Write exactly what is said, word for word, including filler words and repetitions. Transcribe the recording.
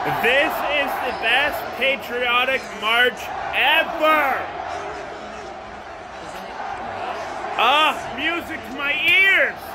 This is the best patriotic march ever! Ah, music to my ears!